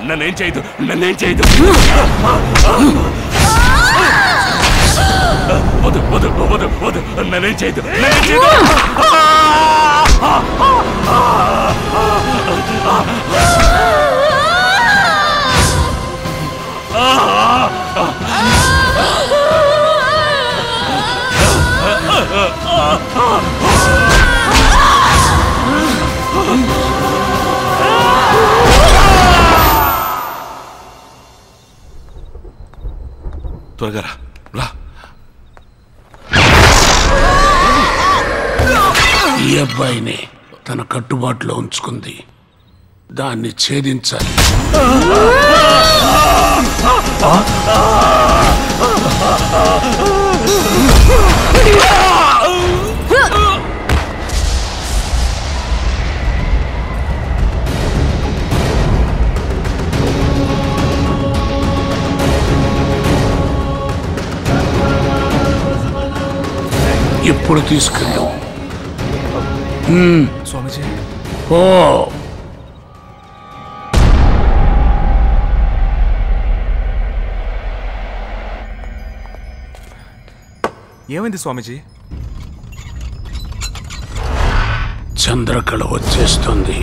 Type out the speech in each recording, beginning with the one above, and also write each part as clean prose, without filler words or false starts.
నన్నేం చేయదు నన్నేం చేయదు వద్దు వద్దు వద్దు వద్దు నన్నేం చేయదు నన్నేం చేయదు త్వరగా రా. ఈ అబ్బాయిని తన కట్టుబాటులో ఉంచుకుంది, దాన్ని ఛేదించాలి. ఎప్పుడు తీసుకెళ్ళు స్వామీజీ. ఓ ఏమైంది స్వామీజీ? చంద్రకళ వచ్చేస్తుంది.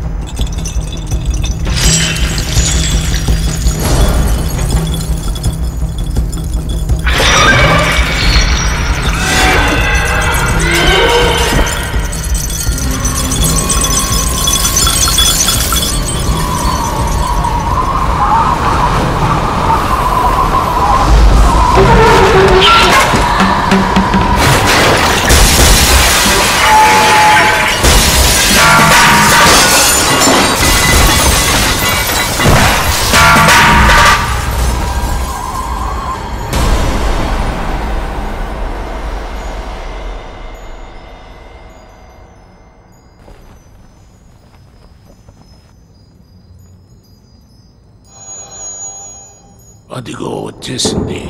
అదిగో వచ్చేసింది.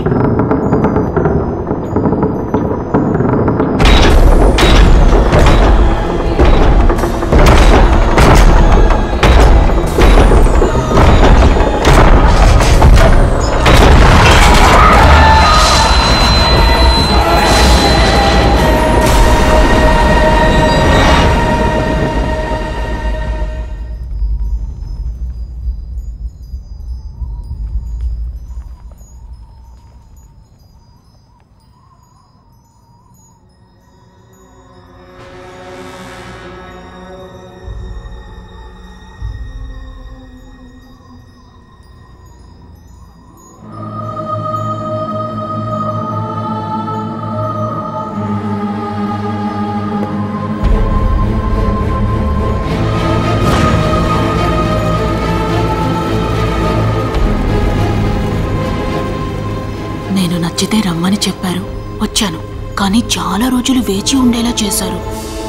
నచ్చితే రమ్మని చెప్పారు, వచ్చాను. కానీ చాలా రోజులు వేచి ఉండేలా చేశారు.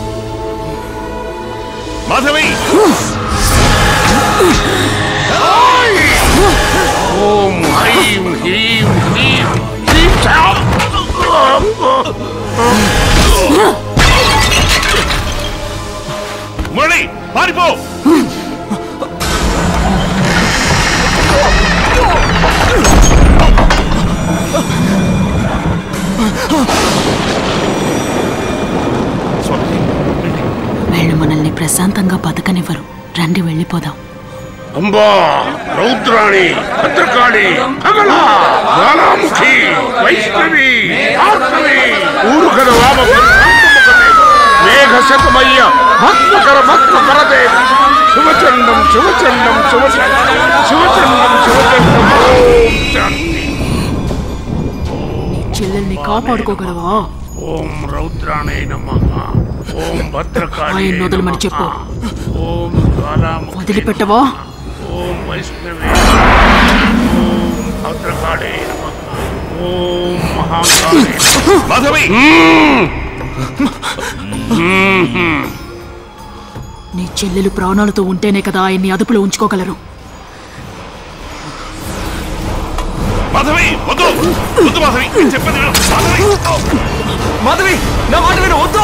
మాధవి! ఓం హ్రీం హ్రీం హ్రీం హ్రీం మురళి పారిపో! వీళ్ళు మనల్ని ప్రశాంతంగా బతకనివ్వరు. రండి వెళ్ళిపోదాం. అంబా, రౌద్రాణి, భద్రకాళి, కమల, జ్వాలాముఖి, వైష్ణవి, భార్గవి, ఊరుకర మేఘ శతమయ్య భక్తకర భక్త పరదేవి, శివచండం శివచండం శివచండం శివచండం శివచండం. శాంతి. చెల్లెల్ని కాపాడుకోగలవా? ఓం రౌద్రాణే నమః. ఓం భద్రకాళి ఆయన వదలమని చెప్పు. ఓం జ్వాలాముఖి వదిలిపెట్టవా? ఓం వైష్ణవి, ఓం భద్రకాళి నమః. ఓం మహాకాళి. మాధవి! నీ చెల్లెలు ప్రాణాలతో ఉంటేనే కదా ఆయన్ని అదుపులో ఉంచుకోగలరు. మాధవి వద్దు వద్దు మాధవి, చెప్పండి మాధవి. మాధవి, నా మాట విను, వద్దు.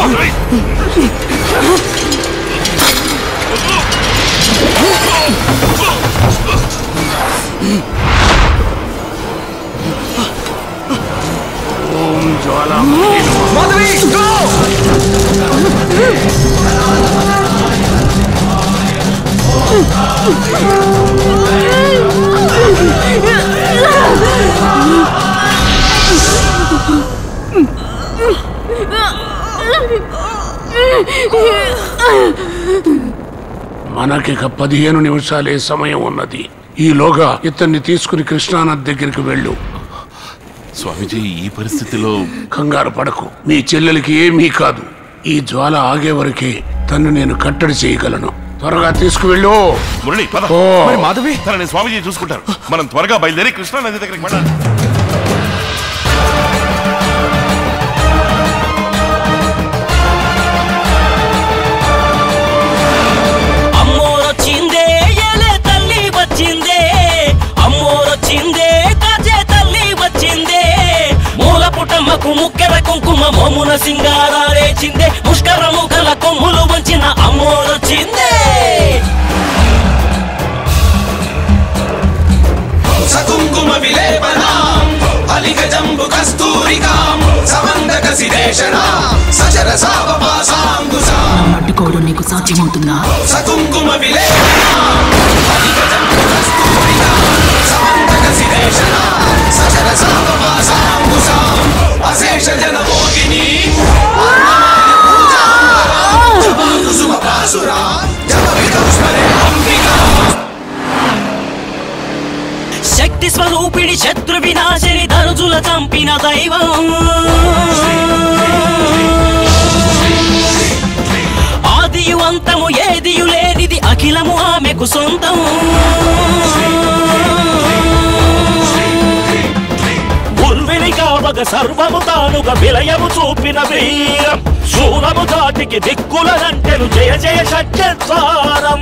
మనకిక 15 నిమిషాలే సమయం ఉన్నది. ఈలోగా ఇతన్ని తీసుకుని కృష్ణానది దగ్గరికి వెళ్ళు. స్వామీజీ, ఈ పరిస్థితిలో కంగారు పడకు. మీ చెల్లెలికి ఏమీ కాదు. ఈ జ్వాల ఆగే వరకే తన్ను నేను కట్టడి చేయగలను. త్వరగా తీసుకువెళ్ళు. మురళి పద. మరి మాధవి తనని స్వామీజీ చూసుకుంటారు. మనం త్వరగా బయలుదేరి కృష్ణా నది దగ్గరికి వెళ్ళాలి. అమ్మోరొచ్చిందే ఏలే తల్లి వచ్చిందే, అమ్మోరొచ్చిందే కాచే తల్లి వచ్చిందే. మూల పుటమ్మకు ముక్కెర కుంకుమ మోమున సింగారేచిందే, ముష్కరము గల కొమ్ములు వంచిన అమ్మోరొచ్చిందే. సకుంకుమ విలేపనాం అలిగజంబు కస్తూరికాం సమందక సిదేశనాం సచరసావపాసాంగుసాం. అడ్డుకోవడం నీకు సాధ్యమవుతుందా? సకుంకుమ విలేపనాం అలిగజంబు కస్తూరికాం సమందక సిదేశనాం సచరసావపాసాంగుసాం. అశేష జనమోహిని అన్నమాయ పూజాంబరాం జపాకుసుమపాసురాం జపవిదౌస్మరే అంబికా. శక్తి స్వరూపిణి శత్రు వినాశిని ధనుజుల చంపిన దైవం. ఆదియు అంతము ఏదియు లేనిది అఖిలము ఆమెకు సొంతం. ఉర్విని కావగ సర్వము తానుగా విలయము చూపిన వీరం, శూలము దాటికి దిక్కులనంటెను జయ జయ షట్చత్వారం.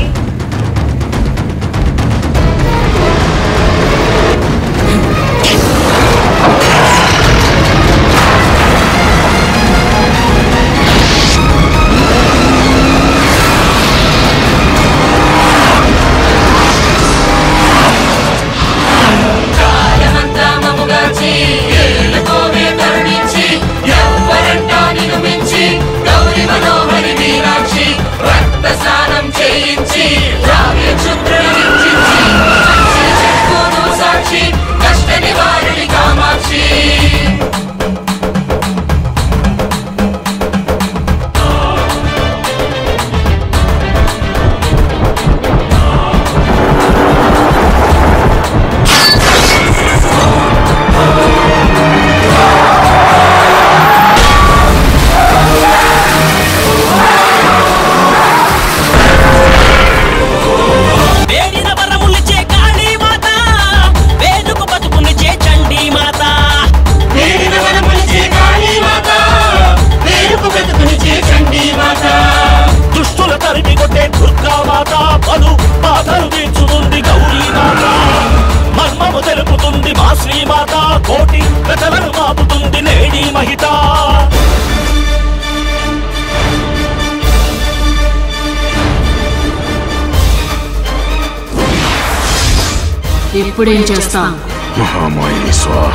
ఇప్పుడేం చేస్తాం? మహామాయిని స్వాహ.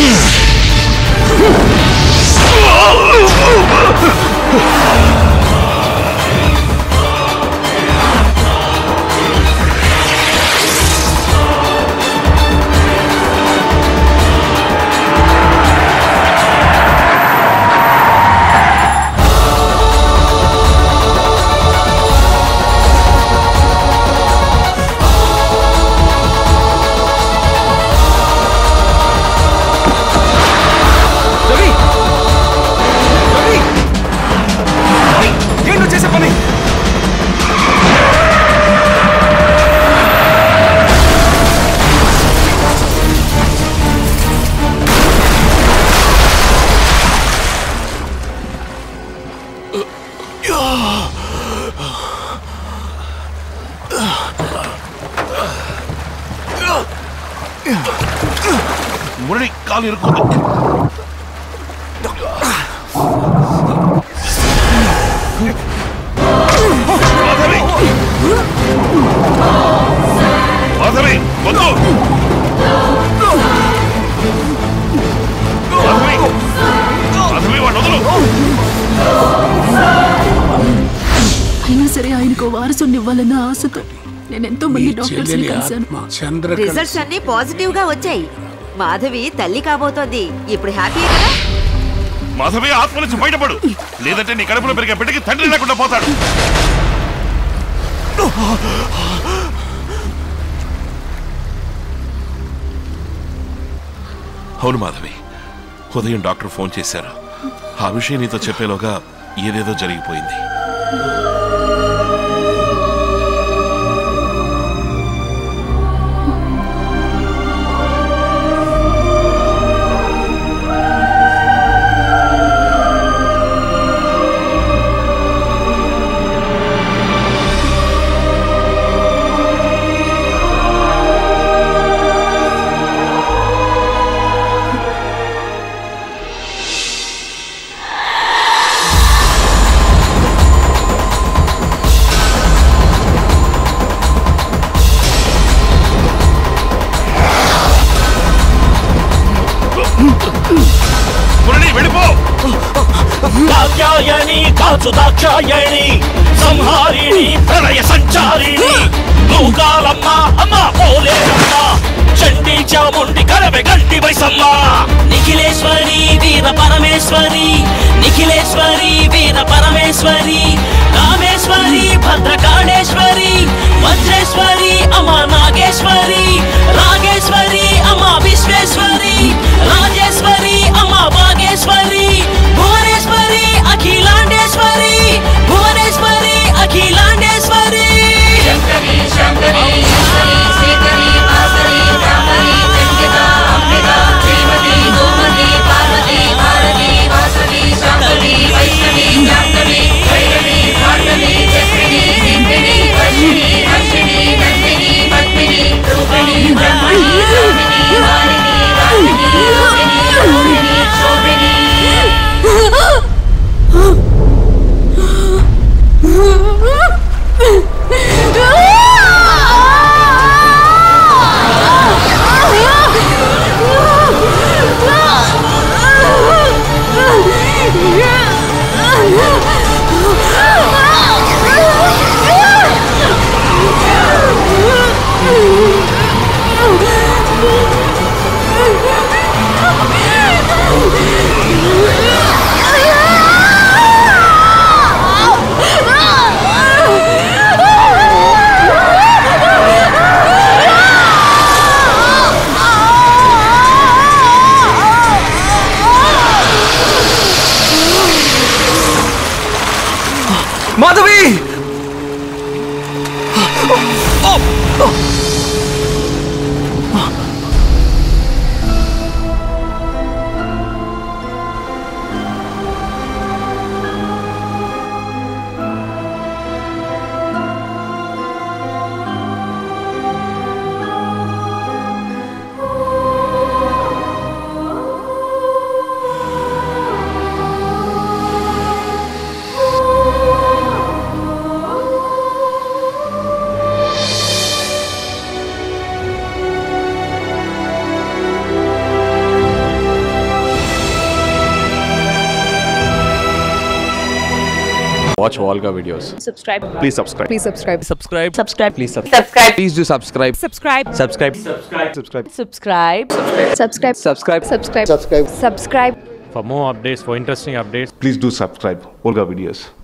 మురళి కాలు ఇరుక్కుంది. మాధవి వద్దు. మాధవి వాడు వదలు. అయినా సరే ఆయనకు వారసుని ఇవ్వాలన్న ఆశతో నేను ఎంతో మంది డాక్టర్స్ ని కలిశాను. రిజల్ట్స్ అన్ని పాజిటివ్ గా వచ్చాయి. మాధవి తల్లి కాబోతోంది. ఇప్పుడు హ్యాపీ కదా? మాధవి ఆత్మ నుంచి బయటపడు, లేదంటే నీ కడుపులో పెరిగే బిడ్డకి తండ్రి లేకుండా పోతాడు. అవును మాధవి, ఉదయం డాక్టర్ ఫోన్ చేశారు. ఆ విషయం నీతో చెప్పేలోగా ఏదేదో జరిగిపోయింది. కాత్యాయని కాచు దాక్షాయణి సంహారిణి ప్రళయ సంచారిణి లోకాలమ్మ అమ్మ పోలేరమ్మ చండీ చాముండి కరవె గంటి వైసమ్మ నిఖిలేశ్వరి వీర పరమేశ్వరి నిఖిలేశ్వరి వీర పరమేశ్వరి కామేశ్వరి భద్రకాళేశ్వరి వజ్రేశ్వరి అమ్మ నాగేశ్వరి రాగేశ్వరి అమ్మ విశ్వేశ్వరి రాజేశ్వరి అమ్మ వాగేశ్వరి భువనేశ్వరి అఖిలాండేశ్వరి భువనేశ్వరి అఖిలాండేశ్వరి శంకరి శంకరి ఈశ్వరి శ్రీకరి వాసరి బ్రహ్మరి చండికా అంబికా శ్రీమతి గోమతి పార్వతి భారతి వాసవి శంకరి వైష్ణవి శాంతవి భైరవి భార్గవి చక్రిణి సింధిని వర్షిణి హర్షిణి నందిని పద్మిని రూపిణి బ్రహ్మణి రామిణి వారిణి రామిణి యోగిని యోగిని Shobhini Madhavi! Watch Volga videos. Subscribe. Please subscribe. Please subscribe. Subscribe. Subscribe. Please subscribe. Subscribe. Please do subscribe. Subscribe. Subscribe. Subscribe. Subscribe. Subscribe. Subscribe. Subscribe. Subscribe. Subscribe. For more updates, for interesting updates, Please do subscribe Volga videos.